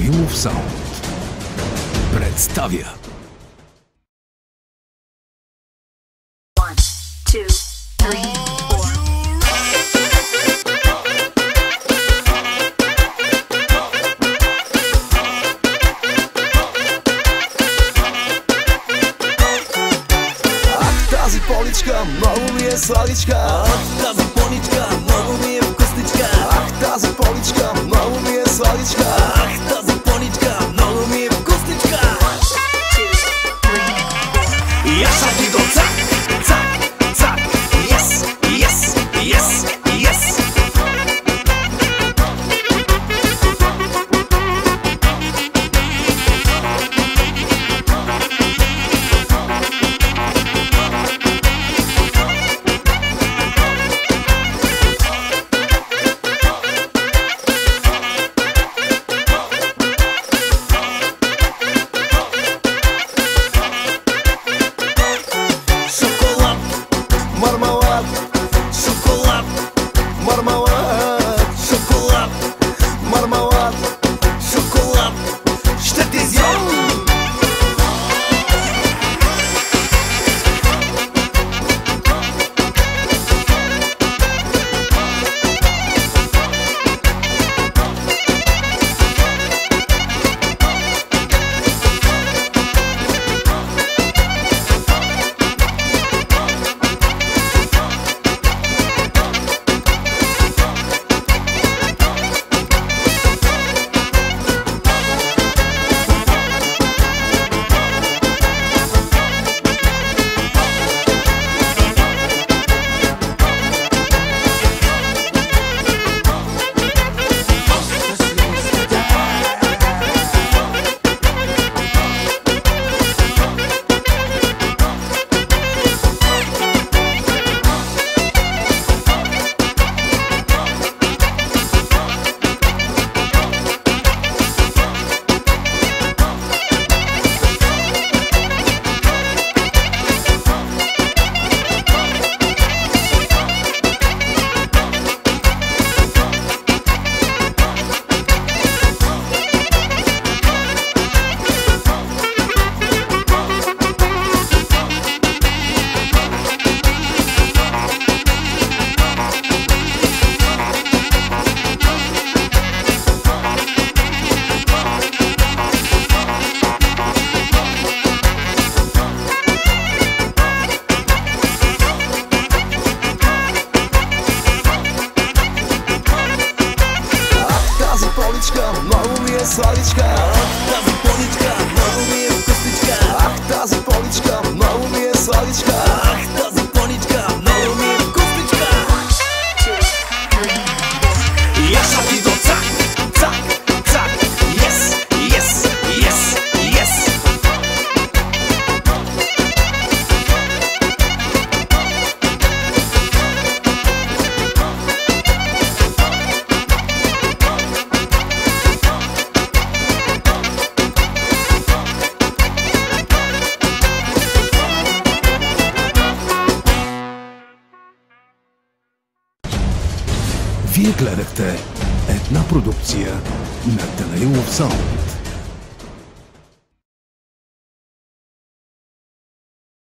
Данаилов саунд представя Тази поничка много ми е сладичка. Тази поничка много ми е вкусничка. Тази поничка много ми е сладичка. Тази поничка много ми е вкусничка. И аз ще ти до цак, цак, цак. Yes, yes, yes, yes. Много ми е сладичка. Тази поничка много ми е вкусничка. Тази поничка много ми е сладичка. Тази поничка много ми е вкусничка. И аз ще ти до цак, цак, цак. Yes, yes, yes, yes. Вие гледахте една продукция на Данаилов саунд.